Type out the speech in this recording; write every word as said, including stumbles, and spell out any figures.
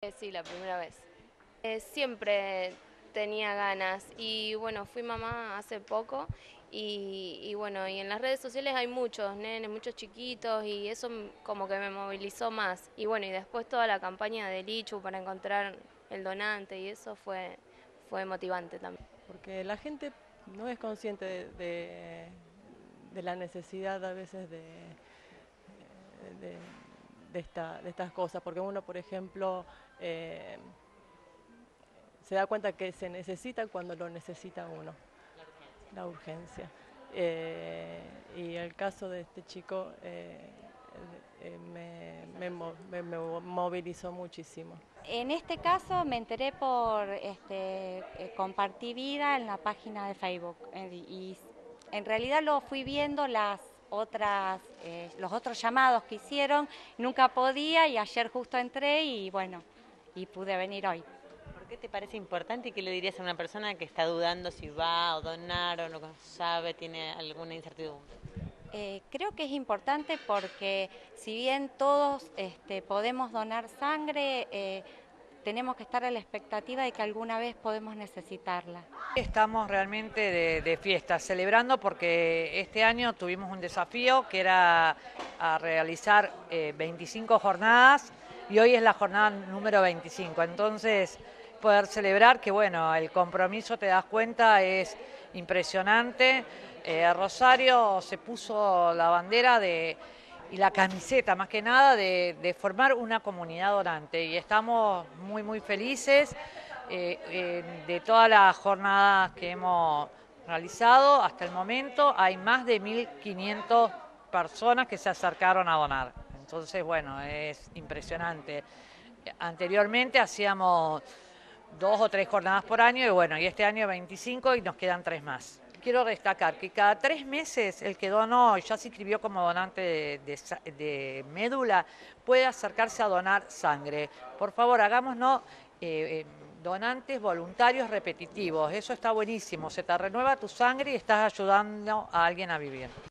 que sí, la primera vez. Eh, siempre tenía ganas y bueno, fui mamá hace poco y, y bueno, y en las redes sociales hay muchos nenes, muchos chiquitos y eso m- como que me movilizó más. Y bueno, y después toda la campaña de Lichu para encontrar el donante y eso fue, fue motivante también. Porque la gente no es consciente de, de- de la necesidad a veces de, de- de esta- de estas cosas, porque uno, por ejemplo, eh, se da cuenta que se necesita cuando lo necesita uno, la urgencia. Eh, y el caso de este chico eh, eh, me, me mo- me- me movilizó muchísimo. En este caso me enteré por este, eh, compartí vida en la página de Facebook eh, y en realidad lo fui viendo las otras, eh, los otros llamados que hicieron, nunca podía y ayer justo entré y bueno, y pude venir hoy. ¿Por qué te parece importante y qué le dirías a una persona que está dudando si va a donar o no sabe, tiene alguna incertidumbre? Eh, creo que es importante porque si bien todos este, podemos donar sangre, eh, tenemos que estar a la expectativa de que alguna vez podemos necesitarla. Estamos realmente de, de fiesta, celebrando porque este año tuvimos un desafío que era a realizar eh, veinticinco jornadas y hoy es la jornada número veinticinco. Entonces, poder celebrar que, bueno, el compromiso, te das cuenta, es impresionante. Eh, Rosario se puso la bandera de y la camiseta más que nada de, de formar una comunidad donante y estamos muy muy felices eh, eh, de todas las jornadas que hemos realizado hasta el momento. Hay más de mil quinientas personas que se acercaron a donar, entonces bueno, es impresionante. Anteriormente hacíamos dos o tres jornadas por año y bueno, y este año veinticinco y nos quedan tres más. Quiero destacar que cada tres meses el que donó y ya se inscribió como donante de, de, de médula puede acercarse a donar sangre. Por favor, hagámonos eh, eh, donantes voluntarios repetitivos, eso está buenísimo, se te renueva tu sangre y estás ayudando a alguien a vivir.